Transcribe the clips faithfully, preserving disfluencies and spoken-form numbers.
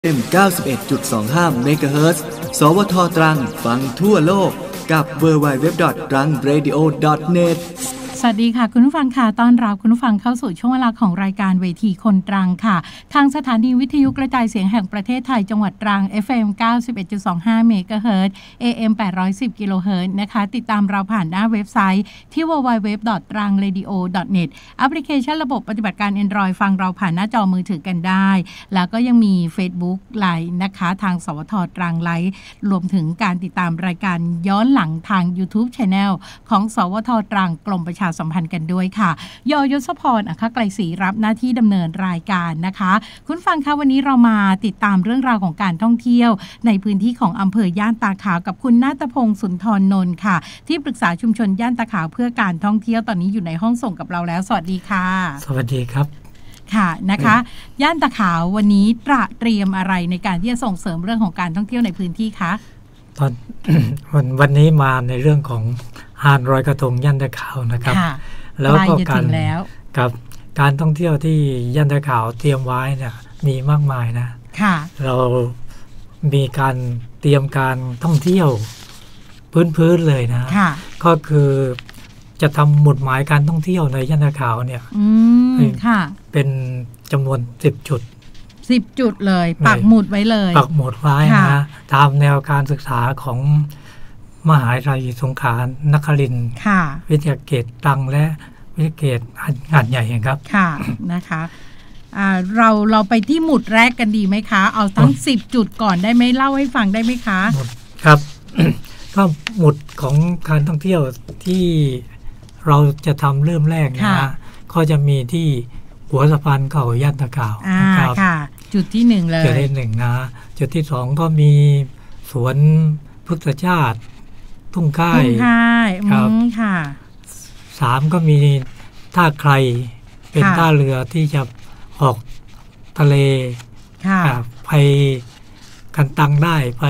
เอ็ม เก้าสิบเอ็ดจุดสองห้า เมกะเฮิรตซ์ สวท ตรังฟังทั่วโลกกับ ดับเบิลยู ดับเบิลยู ดับเบิลยู ดอท ตรังเรดิโอ ดอท เน็ตสวัสดีค่ะคุณผู้ฟังค่ะต้อนรับคุณผู้ฟังเข้าสู่ช่วงเวลาของรายการเวทีคนตรังค่ะทางสถานีวิทยุกระจายเสียงแห่งประเทศไทยจังหวัดตรัง เอฟ เอ็ม เก้าสิบเอ็ดจุดสองห้า เมกะเฮิรตซ์ เอ เอ็ม แปดร้อยสิบ กิโลเฮิรตซ์นะคะติดตามเราผ่านหน้าเว็บไซต์ที่ ดับเบิลยู ดับเบิลยู ดับเบิลยู ดอท ตรังเรดิโอ ดอท เน็ต แอปพลิเคชันระบบปฏิบัติการ Android ฟังเราผ่านหน้าจอมือถือกันได้แล้วก็ยังมี Facebook ไลน์นะคะทางสวทตรังไลฟ์รวมถึงการติดตามรายการย้อนหลังทาง YouTube Channel ของสวทตรังกรมประชาสัมพันธ์กันด้วยค่ะยยศพรอัครไกรศรีรับหน้าที่ดำเนินรายการนะคะคุณฟังคะวันนี้เรามาติดตามเรื่องราวของการท่องเที่ยวในพื้นที่ของอำเภอย่านตาขาวกับคุณณัฐพงศ์สุนทรนนท์ค่ะที่ปรึกษาชุมชนย่านตาขาวเพื่อการท่องเที่ยวตอนนี้อยู่ในห้องส่งกับเราแล้วสวัสดีค่ะสวัสดีครับค่ะนะคะย่านตาขาววันนี้ตระเตรียมอะไรในการที่จะส่งเสริมเรื่องของการท่องเที่ยวในพื้นที่คะตอน วันวันนี้มาในเรื่องของหาดลอยกระทงย่านตาขาวนะครับแล้วก็การกับการท่องเที่ยวที่ย่านตาขาวเตรียมไว้เนี่ยมีมากมายนะเรามีการเตรียมการท่องเที่ยวพื้นๆเลยนะก็คือจะทำหมุดหมายการท่องเที่ยวในย่านตาขาวเนี่ยเป็นจำนวนสิบจุดสิบจุดเลยปักหมุดไว้เลยปักหมุดไว้นะตามแนวการศึกษาของมหาวิทยาลัยสงขลานครินทร์วิทยาเขตตรังและวิทยาเขตหาดใหญ่ครับค่ะนะคะเราเราไปที่หมุดแรกกันดีไหมคะเอาทั้งสิบจุดก่อนได้ไหมเล่าให้ฟังได้ไหมคะครับ ก็หมุดของการท่องเที่ยวที่เราจะทำเริ่มแรกนะก็จะมีที่หัวสะพานเก่าย่านตาขาวนะครับจุดที่หนึ่งเลยจุดที่หนึ่งนะจุดที่สองก็มีสวนพฤกษชาติทุ่งค่ายครับค่ะสามก็มีท่าใครเป็นท่าเรือที่จะออกทะเลไปกันตังได้ไป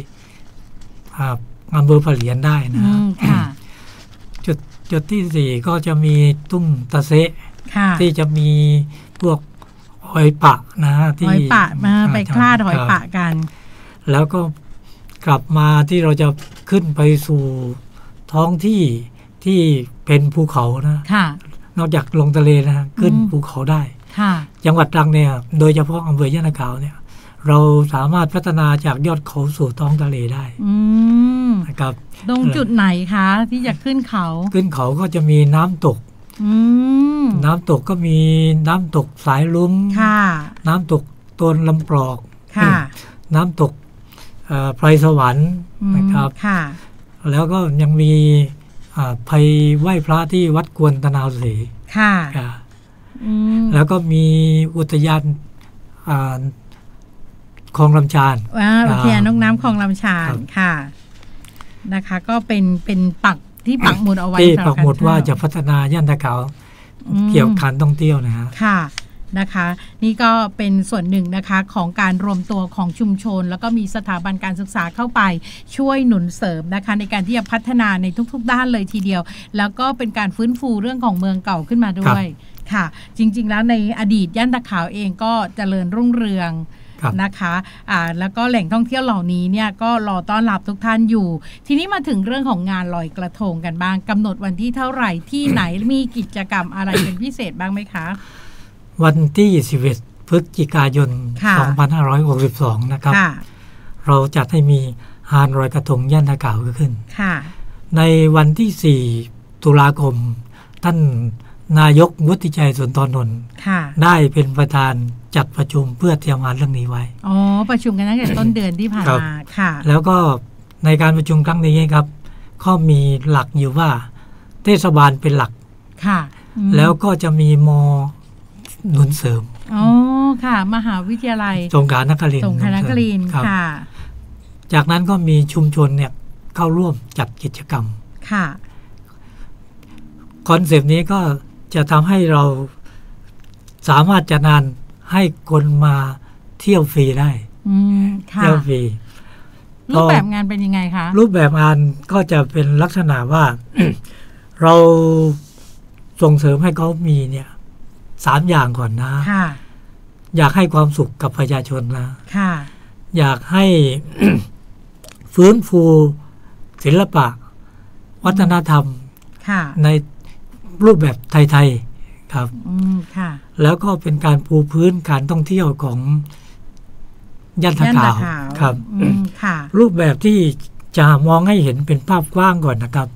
อำเภอปะเหลียนได้นะจุดจุดที่สี่ก็จะมีตุ้มตะเซะที่จะมีพวกหอยปะนะที่หอยปะมาไปคลาดหอยปะกันแล้วก็กลับมาที่เราจะขึ้นไปสู่ท้องที่ที่เป็นภูเขานะนอกจากลงทะเลนะขึ้นภูเขาได้จังหวัดตรังเนี่ยโดยเฉพาะอำเภอย่านตาขาวเนี่ยเราสามารถพัฒนาจากยอดเขาสู่ท้องทะเลได้นะครับตรงจุดไหนคะที่จะขึ้นเขาขึ้นเขาก็จะมีน้ำตกน้ำตกก็มีน้ำตกสายลุ้มน้ำตกตนลำปลอกน้ำตกไพรสวรรค์นะครับแล้วก็ยังมีไปไหว้พระที่วัดกวนตะนาวศรีแล้วก็มีอุทยานคลองลำชานอุทยานนกน้ำคลองลำชานค่ะนะคะก็เป็นเป็นปักที่ปักหมุดเอาไว้ที่ปักหมุดว่าจะพัฒนาย่านตาขาวเกี่ยวกับการท่องเที่ยวนะฮะค่ะนะคะนี่ก็เป็นส่วนหนึ่งนะคะของการรวมตัวของชุมชนแล้วก็มีสถาบันการศึกษาเข้าไปช่วยหนุนเสริมนะคะในการที่จะพัฒนาในทุกๆด้านเลยทีเดียวแล้วก็เป็นการฟื้นฟูเรื่องของเมืองเก่าขึ้นมาด้วยค่ะจริงๆแล้วในอดีตย่านตาขาวเองก็เจริญรุ่งเรืองนะคะอ่าแล้วก็แหล่งท่องเที่ยวเหล่านี้เนี่ยก็รอต้อนรับทุกท่านอยู่ทีนี้มาถึงเรื่องของงานลอยกระทงกันบ้างกำหนดวันที่เท่าไหร่ที่ไหนมีกิจกรรมอะไรเป็นพิเศษบ้างไหมคะวันที่สิบเอ็ดพฤศจิกายนสองพันห้าร้อยหกสิบสองนะครับเราจัดให้มีหาดลอยกระทงย่านตาขาวขึ้นในวันที่สี่ตุลาคมท่านนายกวุฒิชัยสุนทรนนท์ได้เป็นประธานจัดประชุมเพื่อเตรียมงานเรื่องนี้ไว้อ๋อประชุมกันตั้งแต่ต้นเดือนที่ผ่านมาค่ะแล้วก็ในการประชุมครั้งนี้ครับก็มีหลักอยู่ว่าเทศบาลเป็นหลักค่ะแล้วก็จะมีมอหนุนเสริมอ๋อค่ะมหาวิทยาลัยสงขลานครินทร์สงขลานครินทร์ค่ะจากนั้นก็มีชุมชนเนี่ยเข้าร่วมจัดกิจกรรมค่ะคอนเซปต์นี้ก็จะทำให้เราสามารถจัดงานให้คนมาเที่ยวฟรีได้เที่ยวฟรีรูปแบบงานเป็นยังไงคะรูปแบบงานก็จะเป็นลักษณะว่า เราส่งเสริมให้เขามีเนี่ยสามอย่างก่อนนะอยากให้ความสุขกับประชาชนนะค่ะอยากให้ ฟื้นฟูศิลปะวัฒนธรรมในรูปแบบไทยๆครับแล้วก็เป็นการปูพื้นการท่องเที่ยวของย่านตะขาวครับรูปแบบที่จะมองให้เห็นเป็นภาพกว้างก่อนนะครับ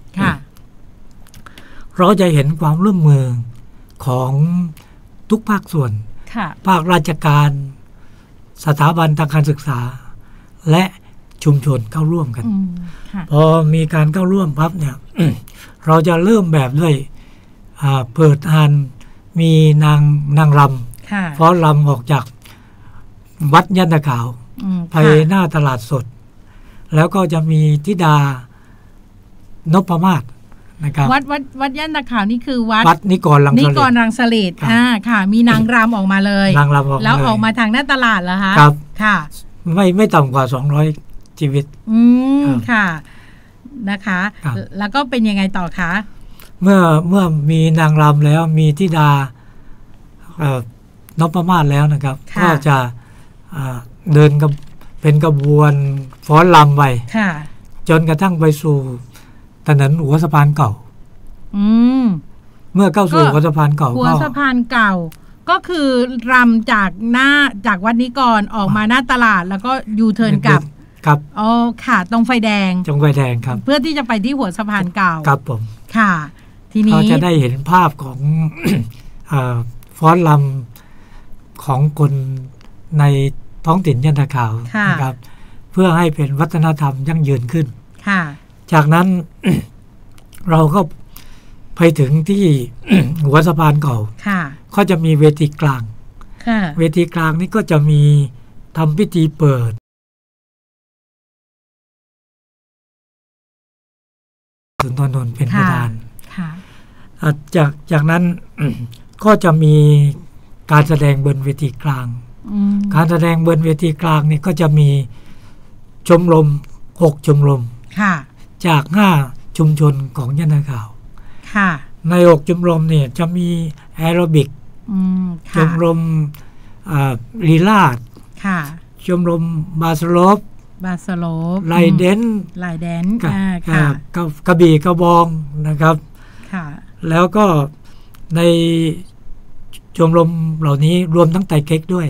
เราจะเห็นความร่วมมือของทุกภาคส่วนภาคราชการสถาบันทางการศึกษาและชุมชนเข้าร่วมกันพอมีการเข้าร่วมปั๊บเนี่ย เราจะเริ่มแบบด้วยเปิดงานมีนางนางรำฟ้อนรำออกจากวัดย่านตะขาวไปหน้าตลาดสดแล้วก็จะมีธิดานพมาศนะครับวัดวัดวัดย่านตะขาวนี่คือวัดวัดนิกรรังสฤษนิกรรังสฤษอ่าค่ะมีนางรำออกมาเลยนางรำออกแล้วออกมาทางหน้าตลาดเหรอคะครับค่ะไม่ไม่ต่ำกว่าสองร้อยชีวิตอืมค่ะนะคะแล้วก็เป็นยังไงต่อคะเมื่อเมื่อมีนางรำแล้วมีธิดานพมาศแล้วนะครับก็จะเดินกับเป็นกระบวนฟ้อนรำไปจนกระทั่งไปสู่ถนนหัวสะพานเก่าอืมเมื่อเข้าสู่หัวสะพานเก่าหัวสะพานเก่าก็คือรำจากหน้าจากวัดนิกรออกมาหน้าตลาดแล้วก็ยูเทิร์นกลับครับอ๋อค่ะตรงไฟแดงตรงไฟแดงครับเพื่อที่จะไปที่หัวสะพานเก่าครับผมค่ะทีนี้เราจะได้เห็นภาพของ ฟ้อนรำของคนในท้องถิ่นย่านตะขาวนะครับเพื่อให้เป็นวัฒนธรรมยั่งยืนขึ้นจากนั้น เราก็ไปถึงที่ หัวสะพานเก่าก็จะมีเวทีกลางเวทีกลางนี้ก็จะมีทำพิธีเปิดสุนทรนนท์เป็นประธานจากจากนั้น ก็จะมีการแสดงบนเวทีกลางการแสดงบนเวทีกลางนี่ก็จะมีชมรมหกชมรมจากห้าชุมชนของย่านตะขาวในหกชมรมเนี่ยจะมีแอโรบิกชมรมลีลาศชมรมบาสโลปบาสโลปไลเดนไลเดนกระบี่กระบองนะครับแล้วก็ในชมรมเหล่านี้รวมทั้งไตเก๊กด้วย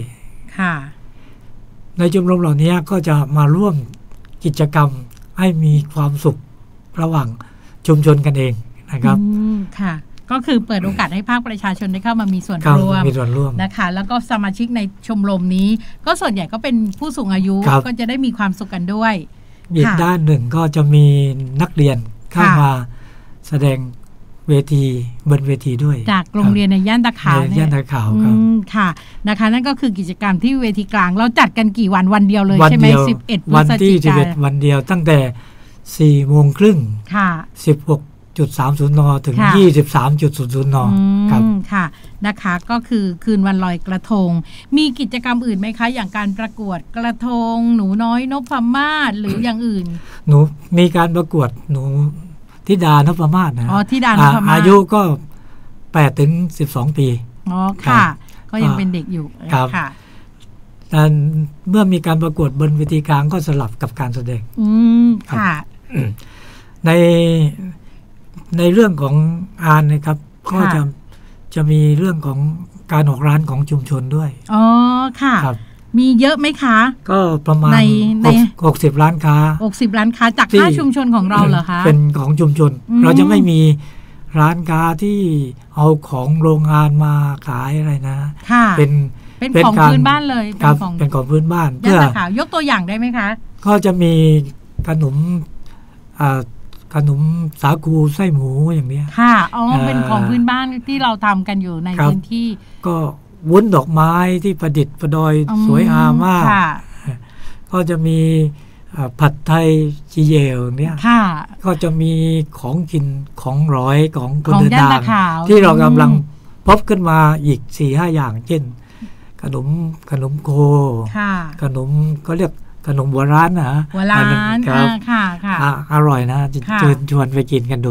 ในชมรมเหล่านี้ก็จะมาร่วมกิจกรรมให้มีความสุขระหว่างชุมชนกันเองนะครับค่ะก็คือเปิดโอกาสให้ภาคประชาชนได้เข้ามามีส่วนร่วมมีส่วนร่วมนะคะแล้วก็สมาชิกในชมรมนี้ก็ส่วนใหญ่ก็เป็นผู้สูงอายุก็จะได้มีความสุขกันด้วยอีกด้านหนึ่งก็จะมีนักเรียนเข้ามาแสดงเวทีบนเวทีด้วยจากโรงเรียนในย่านตะขาวย่านตะขาวครับค่ะนะคะนั่นก็คือกิจกรรมที่เวทีกลางเราจัดกันกี่วันวันเดียวเลยใช่ไหมสิบเอ็ดพฤศจิกายนวันเดียวตั้งแต่สี่โมงครึ่งค่ะสิบหกจุดสามศูนย์ นถึง ยี่สิบสามจุดศูนย์ นครับค่ะนะคะก็คือคืนวันลอยกระทงมีกิจกรรมอื่นไหมคะอย่างการประกวดกระทงหนูน้อยนพมาศหรืออย่างอื่นหนูมีการประกวดหนูธิดานพมาศนะอ๋อธิดานพมาศอายุก็แปดถึงสิบสองปีอ๋อค่ะก็ยังเป็นเด็กอยู่ค่ะแต่เมื่อมีการประกวดบนเวทีกลางก็สลับกับการแสดงอืมค่ะในในเรื่องของอานนะครับก็จะจะมีเรื่องของการออกร้านของชุมชนด้วยอ๋อค่ะมีเยอะไหมคะก็ประมาณหกสิบร้านค้าหกสิบร้านค้าจากห้าชุมชนของเราเหรอคะเป็นของชุมชนเราจะไม่มีร้านค้าที่เอาของโรงงานมาขายอะไรนะเป็นเป็นของพื้นบ้านเลยครับเป็นของพื้นบ้านเพื่อยกตัวอย่างได้ไหมคะก็จะมีขนมขนมสาคูไส้หมูอย่างนี้ค่ะอ๋อเป็นของพื้นบ้านที่เราทำกันอยู่ในพื้นที่ก็วุ้นดอกไม้ที่ประดิษฐ์ประดอยสวยงามมากก็จะมีผัดไทยจีเยลเนี่ยก็จะมีของกินของร้อยของคนเดินทางที่เรากำลังพบขึ้นมาอีก สี่ห้า อย่างเช่นขนมขนมโคขนมก็เรียกขนมโบราณนะโบราณครับค่ะค่ะอร่อยนะเชิญชวนไปกินกันดู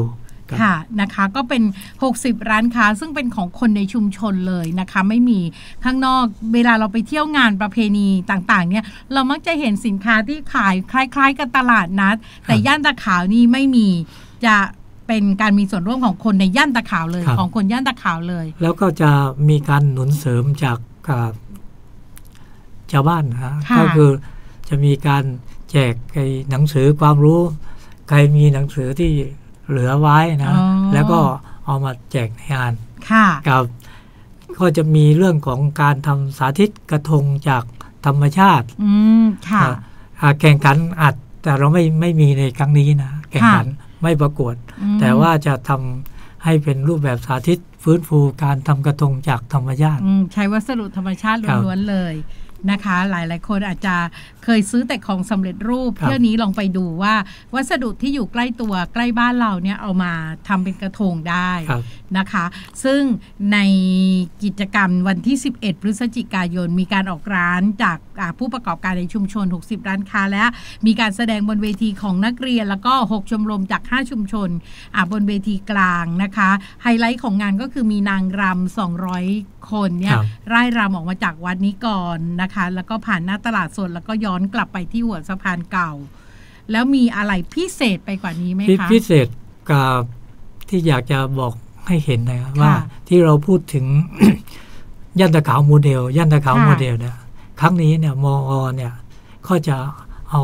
ค่ะนะคะก็เป็นหกสิบร้านค้าซึ่งเป็นของคนในชุมชนเลยนะคะไม่มีข้างนอกเวลาเราไปเที่ยวงานประเพณีต่างๆเนี่ยเรามักจะเห็นสินค้าที่ขายคล้ายๆกับตลาดนัดแต่ย่านตะขาวนี่ไม่มีจะเป็นการมีส่วนร่วมของคนในย่านตะขาวเลยของคนย่านตะขาวเลยแล้วก็จะมีการหนุนเสริมจากชาวบ้านนะก็คือจะมีการแจกหนังสือความรู้ใครมีหนังสือที่เหลือไว้นะแล้วก็เอามาแจกในงานกับก็จะมีเรื่องของการทำสาธิตกระทงจากธรรมชาติแข่งขันอัดแต่เราไม่ไม่มีในครั้งนี้นะแข่งขันไม่ประกวดแต่ว่าจะทำให้เป็นรูปแบบสาธิตฟื้นฟูการทำกระทงจากธรรมชาติใช้วัสดุธรรมชาติล้วนๆเลยนะคะหลายๆคนอาจจะเคยซื้อแต่ของสำเร็จรูปเที่ยวนี้ลองไปดูว่าวัสดุที่อยู่ใกล้ตัวใกล้บ้านเราเนี่ยเอามาทำเป็นกระทงได้นะคะซึ่งในกิจกรรมวันที่สิบเอ็ดพฤศจิกายนมีการออกร้านจากผู้ประกอบการในชุมชนหกสิบร้านค้าและมีการแสดงบนเวทีของนักเรียนแล้วก็หกชมรมจากห้าชุมชนบนเวทีกลางนะคะไฮไลท์ของงานก็คือมีนางรำสองร้อยคนเนี่ยร่ายรำออกมาจากวัดนี้ก่อนนะคะแล้วก็ผ่านหน้าตลาดสดแล้วก็ย้อนกลับไปที่หัวสะพานเก่าแล้วมีอะไรพิเศษไปกว่านี้ไหมคะพิเศษกับที่อยากจะบอกให้เห็นนะว่าที่เราพูดถึง ย่านตะขาวโมเดลย่านตะขาวโมเดลเนี่ยครั้งนี้เนี่ยมอเนี่ยก็จะเอา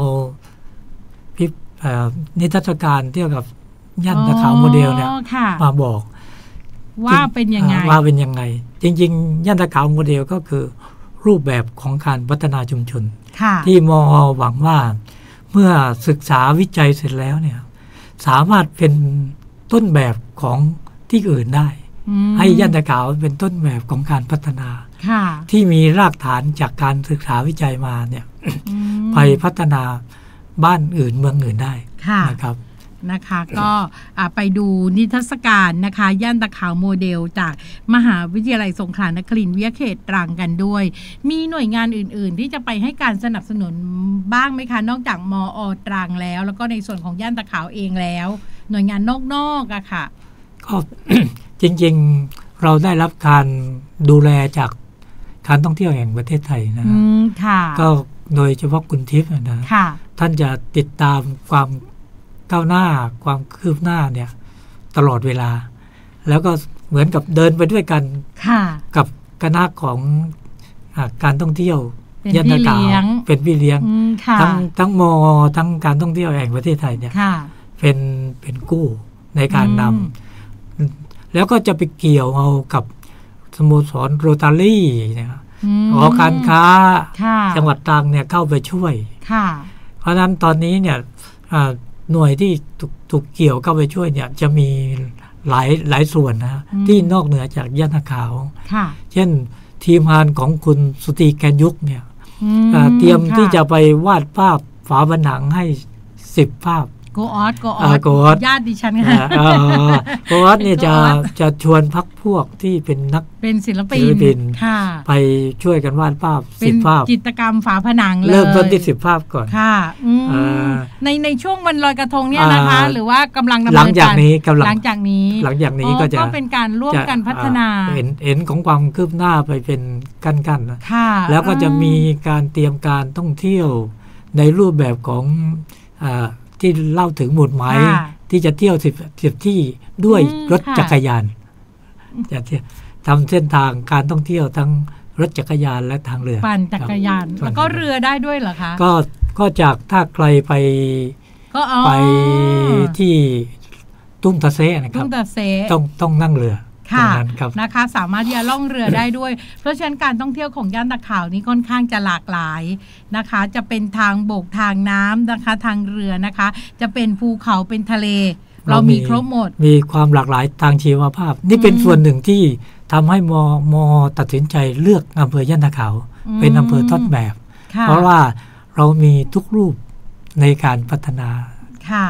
นิทรรศการเกี่ยวกับย่านตะขาวโมเดลเนี่ยมาบอกว่าเป็นยังไงว่าเป็นยังไงจริงๆย่านตะขาวโมเดลก็คือรูปแบบของการพัฒนาชุมชนที่มอหวังว่าเมื่อศึกษาวิจัยเสร็จแล้วเนี่ยสามารถเป็นต้นแบบของที่อื่นได้ให้ย่านตะขาวเป็นต้นแบบของการพัฒนาที่มีรากฐานจากการศึกษาวิจัยมาเนี่ยไปพัฒนาบ้านอื่นเมืองอื่นได้นะครับนะคะก็ไปดูนิทรรศการนะคะย่านตะขาวโมเดลจากมหาวิทยาลัยสงขลานครินทร์วิทยาเขตตรังกันด้วยมีหน่วยงานอื่นๆที่จะไปให้การสนับสนุนบ้างไหมคะนอกจากมอ.ตรังแล้วแล้วก็ในส่วนของย่านตะขาวเองแล้วหน่วยงานนอกๆอะค่ะก็ จริงๆเราได้รับการดูแลจากการท่องเที่ยวแห่งประเทศไทยนะก็โดยเฉพาะคุณทิพย์นะท่านจะติดตามความก้าวหน้าความคืบหน้าเนี่ยตลอดเวลาแล้วก็เหมือนกับเดินไปด้วยกันกับคณะของการท่องเที่ยวย่านตะขาวเป็นพี่เลี้ยงทั้งทั้งมอทั้งการท่องเที่ยวแห่งประเทศไทยเนี่ยเป็นเป็นกู้ในการนำแล้วก็จะไปเกี่ยวเอากับสโมสรโรตารี่เนี่ยหอการค้าจังหวัดตรังเนี่ยเข้าไปช่วยเพราะฉะนั้นตอนนี้เนี่ยหน่วยที่ถูกเกี่ยวเข้าไปช่วยเนี่ยจะมีหลายหลายส่วนนะที่นอกเหนือจากย่านตะขาวเช่นทีมงานของคุณสุตีแกนยุกเนี่ยเตรียมที่จะไปวาดภาพฝาผนังให้สิบภาพโกออสโกออสโกออสญาติดิฉันค่ะโกออสเนี่ยจะจะชวนพักพวกที่เป็นนักเป็นศิลปินไปช่วยกันวาดภาพสิบภาพจิตรกรรมฝาผนังเลยเริ่มต้นที่สิบภาพก่อนค่ะในในช่วงวันลอยกระทงเนี่ยนะคะหรือว่ากำลังดำเนินการหลังจากนี้กำลังหลังจากนี้หลังจากนี้ก็จะเป็นการร่วมกันพัฒนาเห็นเห็นของความคืบหน้าไปเป็นกั้นๆนะแล้วก็จะมีการเตรียมการท่องเที่ยวในรูปแบบของที่เล่าถึงหมุดหมายที่จะเที่ยวสิบสิบที่ด้วยรถจักรยานจะทำเส้นทางการท่องเที่ยวทั้งรถจักรยานและทางเรือปั่นจักรยานแล้วก็เรือได้ด้วยเหรอคะก็ก็จากถ้าใครไปไปที่ตุ้งตะเซนะครับต้องต้องนั่งเรือค่ะนะคะสามารถที่จะล่องเรือได้ด้วยเพราะฉะนั้นการท่องเที่ยวของย่านตะขาวนี้ค่อนข้างจะหลากหลายนะคะจะเป็นทางบกทางน้ำนะคะทางเรือนะคะจะเป็นภูเขาเป็นทะเลเรามีครบหมดมีความหลากหลายทางชีวภาพนี่เป็นส่วนหนึ่งที่ทำให้มอมอตัดสินใจเลือกอำเภอย่านตะขาวเป็นอำเภอต้นแบบเพราะว่าเรามีทุกรูปในการพัฒนาค่ะ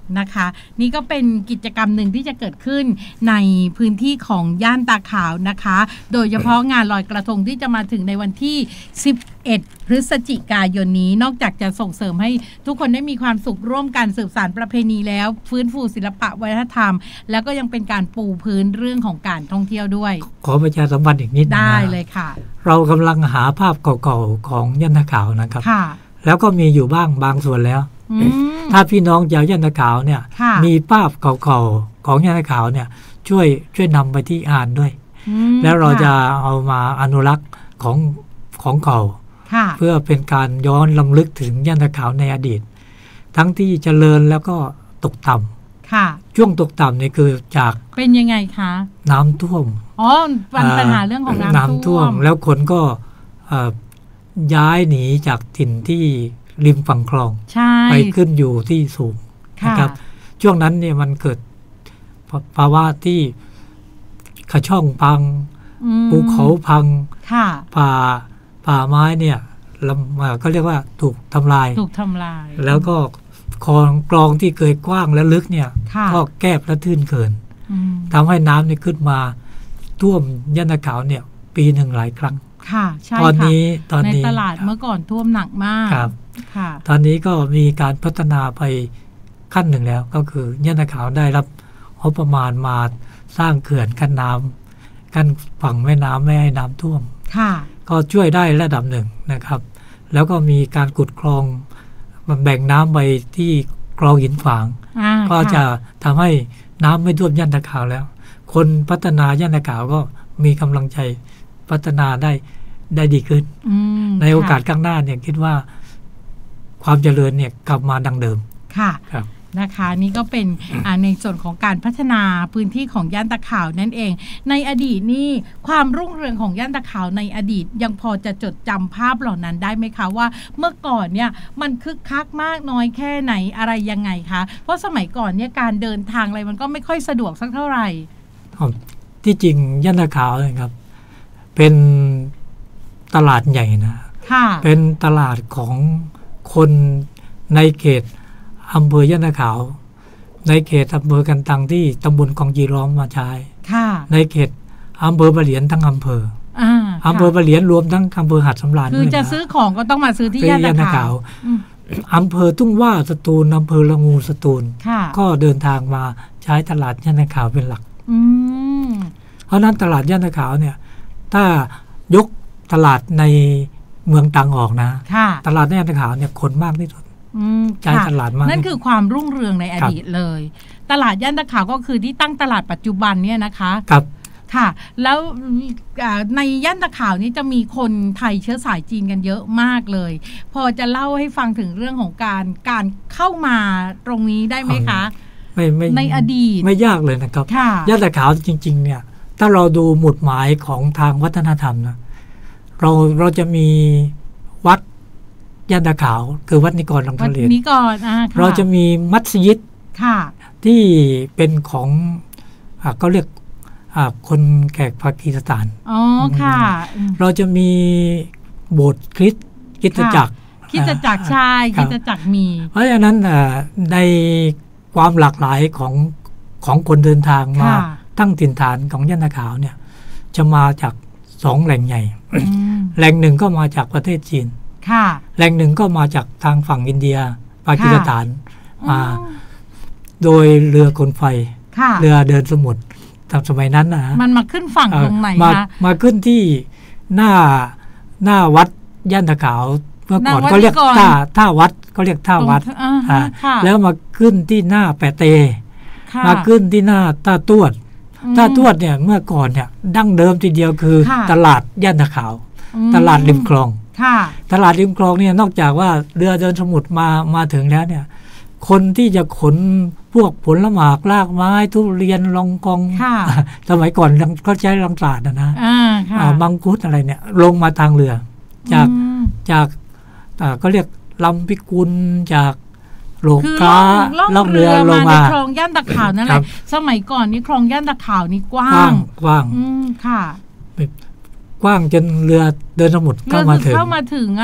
นะคะนี่ก็เป็นกิจกรรมหนึ่งที่จะเกิดขึ้นในพื้นที่ของย่านตาขาวนะคะโดยเฉพาะงานลอยกระทงที่จะมาถึงในวันที่สิบเอ็ดพฤศจิกายนนี้นอกจากจะส่งเสริมให้ทุกคนได้มีความสุขร่วมกันสืบสานประเพณีแล้วฟื้นฟูศิลปะวัฒนธรรมแล้วก็ยังเป็นการปูพื้นเรื่องของการท่องเที่ยวด้วยขอประชาสัมพันธ์อีกนิดนึงได้เลยค่ะเรากำลังหาภาพเก่าๆของย่านตาขาวนะครับแล้วก็มีอยู่บ้างบางส่วนแล้วถ้าพี่น้องชาวย่านตาขาวเนี่ยมีภาพเก่าๆของย่านตาขาวเนี่ยช่วยช่วยนำไปที่อ่านด้วยแล้วเราจะเอามาอนุรักษ์ของของเก่าเพื่อเป็นการย้อนลำลึกถึงย่านตาขาวในอดีตทั้งที่เจริญแล้วก็ตกต่ำช่วงตกต่ำนี่คือจากเป็นยังไงคะน้ำท่วมอ๋อปัญหาเรื่องของน้ำท่วมแล้วคนก็ย้ายหนีจากถิ่นที่ริมฝั่งคลองไปขึ้นอยู่ที่สูงนะครับช่วงนั้นเนี่ยมันเกิดภาวะที่กระช่องพังภูเขาพังป่าป่าไม้เนี่ยก็เรียกว่าถูกทำลายถูกทำลายแล้วก็คลองกลองที่เคยกว้างและลึกเนี่ยก็แคบและทื่นเกินทำให้น้ำเนี่ยขึ้นมาท่วมย่านตาขาวเนี่ยปีหนึ่งหลายครั้งค่ะใช่ตอนนี้ตอนนี้ในตลาดเมื่อก่อนท่วมหนักมากครับค่ะตอนนี้ก็มีการพัฒนาไปขั้นหนึ่งแล้วก็คือย่านตาขาวได้รับงบประมาณมาสร้างเขื่อนกั้นน้ำกั้นฝั่งแม่น้ำไม่ให้น้ำท่วมค่ะก็ช่วยได้ระดับหนึ่งนะครับแล้วก็มีการขุดคลองแบ่งน้ำไปที่คลองหินฝางก็จะทำให้น้ำไม่ท่วมย่านตาขาวแล้วคนพัฒนาย่านตาขาวก็มีกำลังใจพัฒนาได้ได้ดีขึ้นในโอกาสข้างหน้าเนี่ยคิดว่าความเจริญเนี่ยกลับมาดังเดิมค่ะครับนะคะนี่ก็เป็นในส่วนของการพัฒนาพื้นที่ของย่านตาขาวนั่นเองในอดีตนี่ความรุ่งเรืองของย่านตาขาวในอดีตยังพอจะจดจำภาพเหล่านั้นได้ไหมคะว่าเมื่อก่อนเนี่ยมันคึกคักมากน้อยแค่ไหนอะไรยังไงคะเพราะสมัยก่อนเนี่ยการเดินทางอะไรมันก็ไม่ค่อยสะดวกสักเท่าไหร่ที่จริงย่านตาขาวเลยครับเป็นตลาดใหญ่นะเป็นตลาดของคนในเขตอำเภอย่านตาขาวในเขตอำเภอกันตังที่ตำบลกองจีร้อมมาใช้ในเขตอำเภอบะเหลียนทั้งอำเภออำเภอบะเหลียนรวมทั้งอำเภอหัดสำราญคือจะซื้อของก็ต้องมาซื้อที่ย่านตาขาวอำเภอทุ่งว่าสตูลอำเภอละงูสตูลก็เดินทางมาใช้ตลาดย่านตาขาวเป็นหลักเพราะนั้นตลาดย่านตาขาวเนี่ยถ้ายกตลาดในเมืองตรังออกนะตลาดย่านตาขาวเนี่ยคนมากที่สุดใช่ตลาดมากนั่นคือความรุ่งเรืองในอดีตเลยตลาดย่านตาขาวก็คือที่ตั้งตลาดปัจจุบันเนี่ยนะคะครับค่ะแล้วในย่านตาขาวนี้จะมีคนไทยเชื้อสายจีนกันเยอะมากเลยพอจะเล่าให้ฟังถึงเรื่องของการการเข้ามาตรงนี้ได้ไหมคะไม่ไม่ในอดีตไม่ยากเลยนะครับย่านตาขาวจริงๆเนี่ยถ้าเราดูหมุดหมายของทางวัฒนธรรมนะเราเราจะมีวัดย่านตาขาวคือวัดนิกรลังทะเลนิกรเราจะมีมัสยิดที่เป็นของอ่าก็เรียกอ่าคนแขกปากีสถานอ๋อค่ะเราจะมีโบสถ์คริสต์คริสตจักรคริสตจักรใช่คริสตจักรมีเพราะฉะนั้นในความหลากหลายของของคนเดินทางมาตั้งถิ่นฐานของย่านตาขาวเนี่ยจะมาจากสองแหล่งใหญ่แหล่งหนึ่งก็มาจากประเทศจีนแหล่งหนึ่งก็มาจากทางฝั่งอินเดียปากีสถานมาโดยเรือขนไฟเรือเดินสมุทรตามสมัยนั้นนะมันมาขึ้นฝั่งตรงไหนคะมาขึ้นที่หน้าหน้าวัดย่านตาขาวเมื่อก่อนก็เรียกท่าท่าวัดก็เรียกท่าวัดแล้วมาขึ้นที่หน้าแปะเตมาขึ้นที่หน้าท่าตวดท่าตวดเนี่ยเมื่อก่อนเนี่ยดั้งเดิมทีเดียวคือตลาดย่านตาขาวตลาดริมคลองตลาดริมคลองเนี่ยนอกจากว่าเรือเดินสมุทรมามาถึงแล้วเนี่ยคนที่จะขนพวกผลหมากรากไม้ทุเรียนลองกองสมัยก่อนเขาใช้ลังสาดนะนะมังคุดอะไรเนี่ยลงมาทางเรือจากจากก็เรียกลำพิกุลจากโลกาล่องเรือลงมาในคลองย่านตะขาวนั่นแหละสมัยก่อนนี่คลองย่านตะขาวนี่กว้างกว้างอืมค่ะกว้างจนเรือเดินสมุทรเข้ามาถึงเข้ามาถึงอ่ะ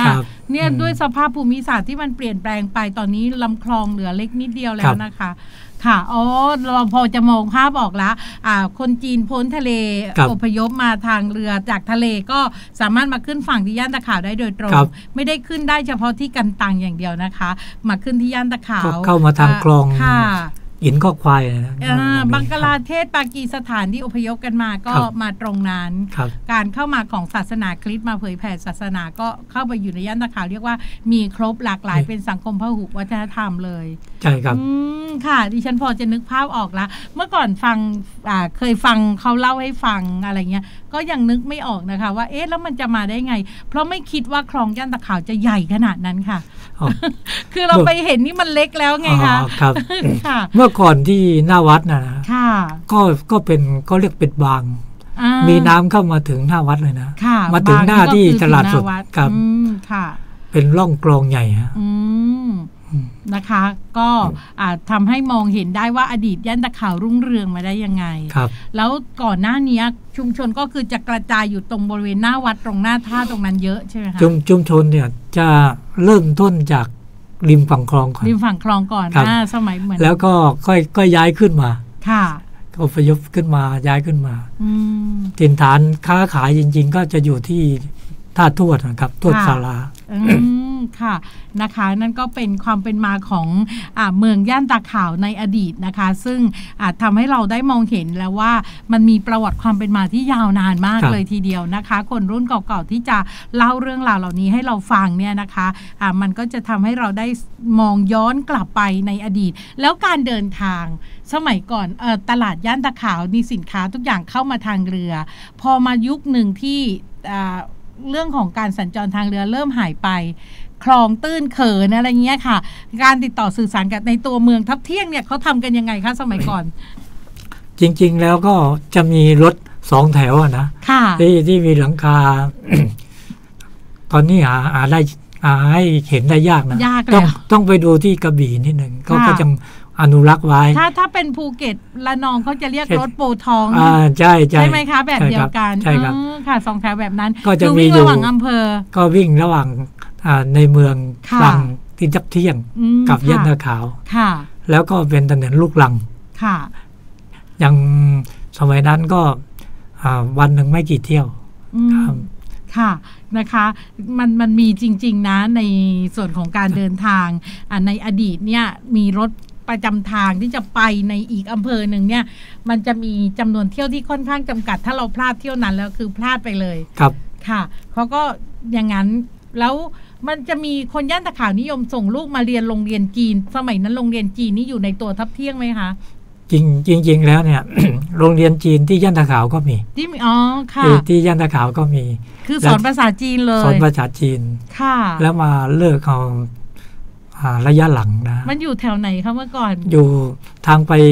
เนี่ยด้วยสภาพภูมิศาสตร์ที่มันเปลี่ยนแปลงไปตอนนี้ลำคลองเหลือเล็กนิดเดียวแล้วนะคะค่ะอ๋อเราพอจะมองภาพออกแล้วอ่าคนจีนพ้นทะเลอพยพมาทางเรือจากทะเลก็สามารถมาขึ้นฝั่งที่ย่านตะขาวได้โดยตรงไม่ได้ขึ้นได้เฉพาะที่กันตังอย่างเดียวนะคะมาขึ้นที่ย่านตะขาวเข้ามาทางคลองอินข้อควายนะบังกลาเทศปากีสถานที่อพยพกันมาก็มาตรงนั้นการเข้ามาของศาสนาคริสต์มาเผยแผ่ศาสนาก็เข้าไปอยู่ในย่านตะขาวเรียกว่ามีครบหลากหลายเป็นสังคมพหุวัฒนธรรมเลยใช่ครับค่ะดิฉันพอจะนึกภาพออกแล้วเมื่อก่อนฟังเคยฟังเขาเล่าให้ฟังอะไรเงี้ยก็ยังนึกไม่ออกนะคะว่าเอ๊ะแล้วมันจะมาได้ไงเพราะไม่คิดว่าคลองย่านตะขาวจะใหญ่ขนาดนั้นค่ะคือเราไปเห็นนี่มันเล็กแล้วไงคะครับเมื่อก่อนที่หน้าวัดนะก็ก็เป็นก็เรียกเป็นบางมีน้ำเข้ามาถึงหน้าวัดเลยนะมาถึงหน้าที่ตลาดสดครับเป็นร่องกลองใหญ่ฮะนะคะก็ทำให้มองเห็นได้ว่าอดีตย่านตะขาวรุ่งเรืองมาได้ยังไงแล้วก่อนหน้านี้ชุมชนก็คือจะกระจายอยู่ตรงบริเวณหน้าวัดตรงหน้าท่าตรงนั้นเยอะใช่ไหมคะชุมชนเนี่ยจะเริ่มต้นจากริมฝั่งคลองก่อนริมฝั่งคลองก่อนนะสมัยเหมือนแล้วก็ค่อยก็ย้ายขึ้นมาค่ะอพยพขึ้นมาย้ายขึ้นมาถิ่นฐานค้าขายจริงๆก็จะอยู่ที่ท่าทวดนะครับทวดศาลาค่ะนะคะนั่นก็เป็นความเป็นมาของอ่าเมืองย่านตาขาวในอดีตนะคะซึ่งอาจทำให้เราได้มองเห็นแล้วว่ามันมีประวัติความเป็นมาที่ยาวนานมากเลยทีเดียวนะคะคนรุ่นเก่าๆที่จะเล่าเรื่องราวเหล่านี้ให้เราฟังเนี่ยนะคะอ่ามันก็จะทำให้เราได้มองย้อนกลับไปในอดีตแล้วการเดินทางสมัยก่อนเอ่อตลาดย่านตาขาวมีสินค้าทุกอย่างเข้ามาทางเรือพอมายุคหนึ่งที่อ่าเรื่องของการสัญจรทางเรือเริ่มหายไปคลองตื้นเขินอะไรเงี้ยค่ะการติดต่อสื่อสารกับในตัวเมืองทับเที่ยงเนี่ยเขาทำกันยังไงคะสมัยก่อนจริงๆแล้วก็จะมีรถสองแถวนะที่ที่มีหลังคา ตอนนี้หาหาได้หาให้เห็นได้ยากนะต้องต้องไปดูที่กระบี่นิดหนึ่งเขาก็จะอนุรักษ์ไว้ถ้าถ้าเป็นภูเก็ตละนองเขาจะเรียกรถโปทองอ่าใช่ใช่ใช่ไหมคะแบบเดียวกันใช่ครับค่ะสองแถวแบบนั้นก็จะมีอยู่ระหว่างอำเภอก็วิ่งระหว่างในเมืองฝั่งที่ทับเที่ยงกับย่านตะขาวแล้วก็เป็นถนนลูกลังอย่างสมัยนั้นก็วันหนึ่งไม่กี่เที่ยวค่ะนะคะมันมันมีจริงๆนะในส่วนของการเดินทางในอดีตเนี่ยมีรถประจำทางที่จะไปในอีกอำเภอหนึ่งเนี่ยมันจะมีจำนวนเที่ยวที่ค่อนข้างจำกัดถ้าเราพลาดเที่ยวนั้นแล้วคือพลาดไปเลยครับค่ะเขาก็อย่างนั้นแล้วมันจะมีคนย่านตะขาวนิยมส่งลูกมาเรียนโรงเรียนจีนสมัยนั้นโรงเรียนจีนนี่อยู่ในตัวทับเที่ยงไหมคะจริงจริงๆแล้วเนี่ย โรงเรียนจีนที่ย่านตะขาวก็มีที่อ๋อค่ะที่ย่านตะขาวก็มีคือสอนภาษาจีนเลยสอนภาษาจีนค่ะแล้วมาเลิกเอาระยะหลังนะมันอยู่แถวไหนคะเมื่อก่อนอยู่ทางไป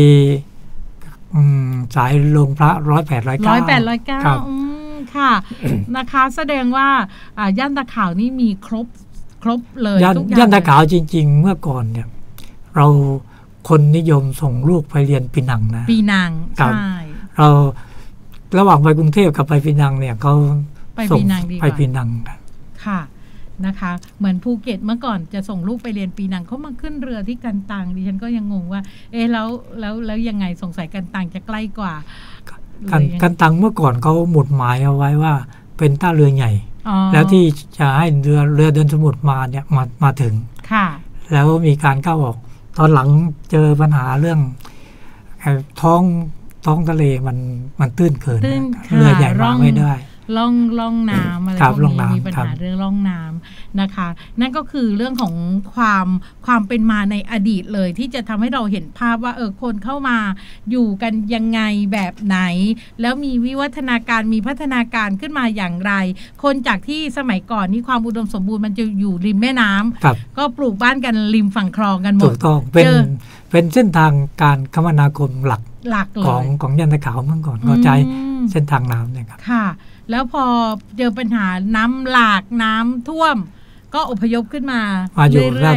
สายลงพระร้อยแปดร้อยเก้าร้อยแปดร้อยเก้าค่ะนะคะแสดงว่าย่านตะขาวนี่มีครบครบเลยทุกอย่างย่านตะขาวจริงๆเมื่อก่อนเนี่ยเราคนนิยมส่งลูกไปเรียนปีนังนะปีนังใช่เราระหว่างไปกรุงเทพกับไปปีนังเนี่ยเขาส่งไปปีนังค่ะนะคะเหมือนภูเก็ตเมื่อก่อนจะส่งลูกไปเรียนปีนังเขามาขึ้นเรือที่กันตังดิฉันก็ยังงงว่าเอ๊ะแล้วแล้วแล้วยังไงสงสัยกันตังจะใกล้กว่ากันกันตังเมื่อก่อนเขาหมุดหมายเอาไว้ว่าเป็นท่าเรือใหญ่แล้วที่จะให้เรือเรือเดินสมุทรมาเนี่ยมามาถึงค่ะแล้วมีการเข้าออกตอนหลังเจอปัญหาเรื่องท้องท้องทะเลมันมันตื้นเกินเรือใหญ่มาไม่ได้ล่องล่องน้ำอะไรพวกนี้มีปัญหาเรื่องล่องน้ำนะคะนั่นก็คือเรื่องของความความเป็นมาในอดีตเลยที่จะทำให้เราเห็นภาพว่าเออคนเข้ามาอยู่กันยังไงแบบไหนแล้วมีวิวัฒนาการมีพัฒนาการขึ้นมาอย่างไรคนจากที่สมัยก่อนนี่ความอุดมสมบูรณ์มันจะอยู่ริมแม่น้ำก็ปลูกบ้านกันริมฝั่งคลองกันหมดถูกต้องเป็นเป็นเส้นทางการคมนาคมหลักของของย่านตะขาวเมื่อก่อนก็ใช้เส้นทางน้ำเนี่ยครับค่ะแล้วพอเจอปัญหาน้ำหลากน้ำท่วมก็อพยพขึ้นมามาอยู่ด้าน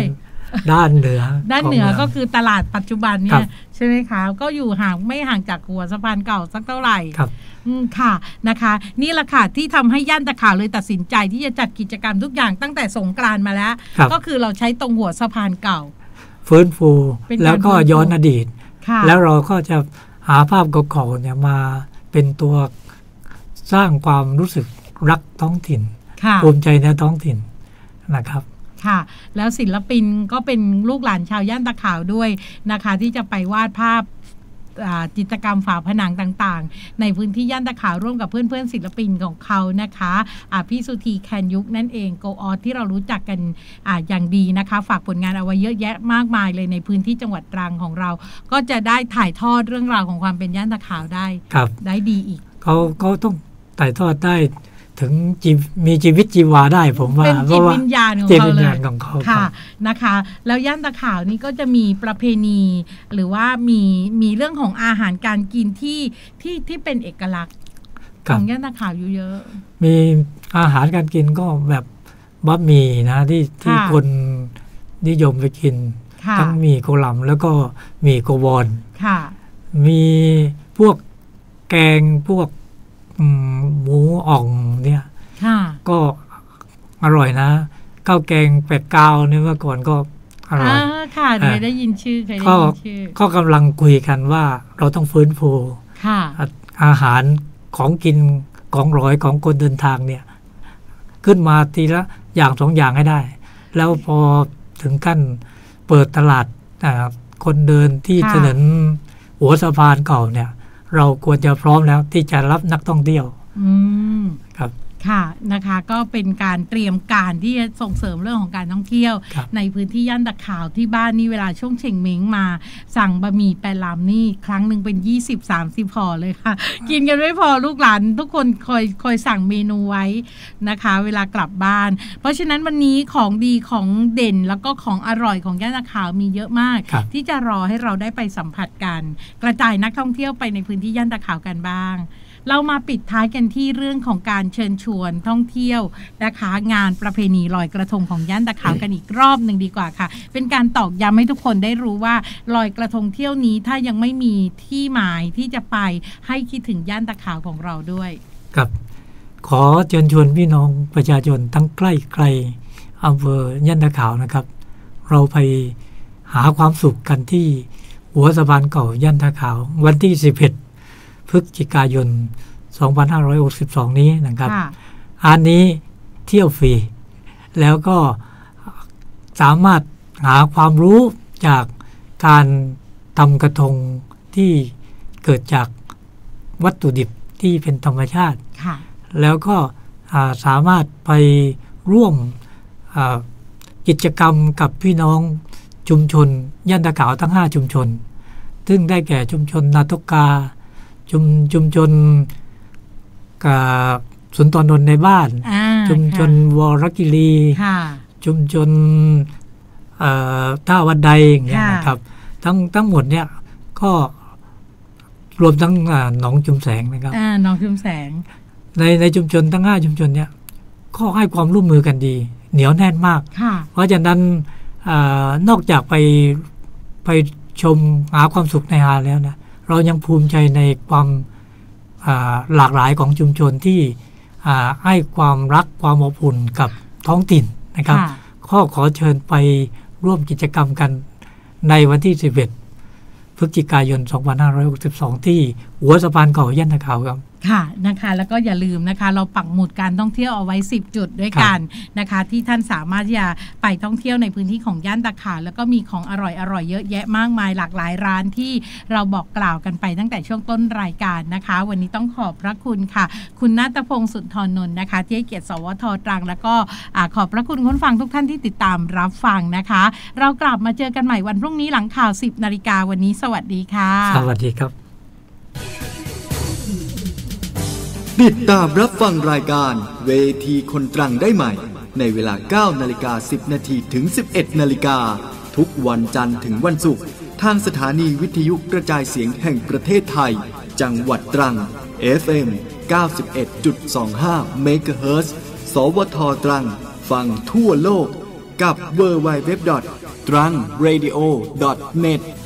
ด้านเหนือด้านเหนือก็คือตลาดปัจจุบันเนี่ยใช่ไหมคะก็อยู่ห่างไม่ห่างจากหัวสะพานเก่าสักเท่าไหร่ค่ะนะคะนี่แหละค่ะที่ทำให้ย่านตะขาวเลยตัดสินใจที่จะจัดกิจกรรมทุกอย่างตั้งแต่สงกรานต์มาแล้วก็คือเราใช้ตรงหัวสะพานเก่าฟื้นฟูแล้วก็ย้อนอดีตแล้วเราก็จะหาภาพเก่าๆเนี่ยมาเป็นตัวสร้างความรู้สึกรักท้องถิ่นภูมิใจในท้องถิ่นนะครับค่ะแล้วศิลปินก็เป็นลูกหลานชาวย่านตะขาวด้วยนะคะที่จะไปวาดภาพจิตรกรรมฝาผนังต่างๆในพื้นที่ย่านตะขาวร่วมกับเพื่อนๆศิลปินของเขานะคะพี่สุธีแคนยุกนั่นเองโกออที่เรารู้จักกัน อ, อย่างดีนะคะฝากผลงานเอาไว้เยอะแยะมากมายเลยในพื้นที่จังหวัดตรังของเราก็จะได้ถ่ายทอดเรื่องราวของความเป็นย่านตะขาวได้ได้ดีอีกเขาเขาต้องถ่ายทอดได้ถึงมีชีวิตชีวาได้ผมว่าเป็นจิตวิญญาณของเขาเลยค่ะนะคะแล้วย่านตะขาวนี้ก็จะมีประเพณีหรือว่ามีมีเรื่องของอาหารการกินที่ที่ที่เป็นเอกลักษณ์ของย่านตะขาวอยู่เยอะมีอาหารการกินก็แบบบะหมี่นะที่ที่คนนิยมไปกินทั้งมีโกหล่ำแล้วก็มีโกวอนมีพวกแกงพวกหมูอ่องเนี่ยก็อร่อยนะข้าวแกงเป็ดกาวเนี่ยเมื่อก่อนก็อร่อยค่ะเคยได้ยินชื่อเคยได้ยินชื่อก็กำลังคุยกันว่าเราต้องฟื้นฟูอาหารของกินของร้อยของคนเดินทางเนี่ยขึ้นมาทีละอย่างสองอย่างให้ได้แล้วพอถึงขั้นเปิดตลาดคนเดินที่ถนนหัวสะพานเก่าเนี่ยเราควรจะพร้อมแล้วที่จะรับนักท่องเที่ยวครับค่ะนะคะก็เป็นการเตรียมการที่จะส่งเสริมเรื่องของการท่องเที่ยวในพื้นที่ย่านตะขาวที่บ้านนี่เวลาช่วงเฉ่งเม้งมาสั่งบะหมี่แปรลำนี่ครั้งหนึ่งเป็น ยี่สิบสามสิบ ห่อเลยค่ะกินกันไม่พอลูกหลานทุกคนคอยคอยสั่งเมนูไว้นะคะเวลากลับบ้านเพราะฉะนั้นวันนี้ของดีของเด่นแล้วก็ของอร่อยของย่านตะขาวมีเยอะมากที่จะรอให้เราได้ไปสัมผัสกันกระจายนักท่องเที่ยวไปในพื้นที่ย่านตะขาวกันบ้างเรามาปิดท้ายกันที่เรื่องของการเชิญชวนท่องเที่ยวนะคะงานประเพณีลอยกระทงของย่านตะขาวกันอีกรอบหนึ่งดีกว่าค่ะเป็นการตอกย้ำให้ทุกคนได้รู้ว่าลอยกระทงเที่ยวนี้ถ้ายังไม่มีที่หมายที่จะไปให้คิดถึงย่านตะขาวของเราด้วยครับขอเชิญชวนพี่น้องประชาชนทั้งใกล้ไกลอำเภอย่านตะขาวนะครับเราไปหาความสุขกันที่หัวสะพานเก่าย่านตะขาววันที่สิบเอ็ดพฤศจิกายนสองพันห้าร้อยหกสิบสองนี้นะครับอันนี้เที่ยวฟรีแล้วก็สามารถหาความรู้จากการทำกระทงที่เกิดจากวัตถุดิบที่เป็นธรรมชาติแล้วก็สามารถไปร่วมกิจกรรมกับพี่น้องชุมชนย่านตะขาวทั้งห้าชุมชนซึ่งได้แก่ชุมชนนาทกาชุมชุมชนกับสุนทรนนท์ในบ้านชุมชนวรกิรีชุมชนท่าวัดใดอย่างเงี้ยนะครับทั้งทั้งหมดเนี่ยก็รวมทั้งหนองชุมแสงนะครับหนองชุมแสงในในชุมชนทั้งห้าชุมชนเนี่ยก็ให้ความร่วมมือกันดีเหนียวแน่นมากเพราะฉะนั้นนอกจากไปไปชมหาความสุขในงานแล้วนะเรายังภูมิใจในความหลากหลายของชุมชนที่ให้ความรักความอบอุ่นกับท้องถิ่นนะครับข้อขอเชิญไปร่วมกิจกรรมกันในวันที่สิบเอ็ดพฤศจิกายนสองพันห้าร้อยหกสิบสองที่หัวสะพานเก่าย่านตะขาวครับค่ะนะคะแล้วก็อย่าลืมนะคะเราปักหมุดการท่องเที่ยวเอาไว้สิบจุดด้วยกันนะคะที่ท่านสามารถที่จะไปท่องเที่ยวในพื้นที่ของย่านตะขาวแล้วก็มีของอร่อยอร่อยเยอะแยะมากมายหลากหลายร้านที่เราบอกกล่าวกันไปตั้งแต่ช่วงต้นรายการนะคะวันนี้ต้องขอบพระคุณค่ะคุณณัฐพงศ์สุนทรนนท์นะคะที่ให้เกียรติสวทตรังแล้วก็ขอบพระคุณคุณฟังทุกท่านที่ติดตามรับฟังนะคะเรากลับมาเจอกันใหม่วันพรุ่งนี้หลังข่าวสิบนาฬิกาวันนี้สวัสดีค่ะสวัสดีครับติดตามรับฟังรายการเวทีคนตรังได้ใหม่ในเวลา เก้านาฬิกาสิบนาที ถึง สิบเอ็ดนาฬิกาทุกวันจันทร์ถึงวันศุกร์ทางสถานีวิทยุกระจายเสียงแห่งประเทศไทยจังหวัดตรัง เอฟ เอ็ม เก้าสิบเอ็ดจุดสองห้า เมกะเฮิรตซ์ สวทตรังฟังทั่วโลกกับ ดับเบิลยู ดับเบิลยู ดับเบิลยู ดอทตรังเรดิโอ ดอท เน็ต